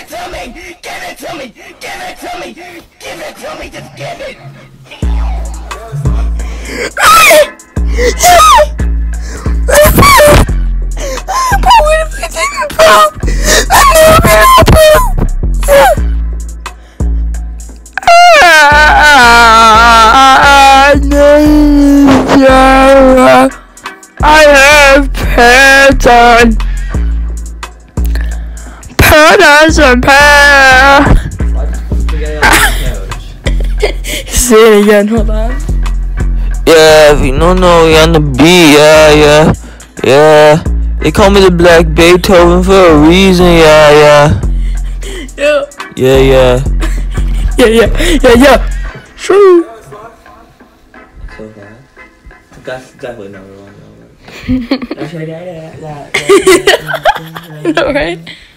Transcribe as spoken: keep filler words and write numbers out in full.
it to me! Give it to me! Give it to me! Give it to me! Just give it! I have pattern. Patterns and patterns. Say it again, hold on. Yeah, if you don't know, we on the beat, yeah, yeah, yeah. They call me the Black Beethoven for a reason, yeah, yeah. Yeah. Yeah, yeah. Yeah, yeah, yeah, yeah. True. So fast. That's definitely not wrong. No, right?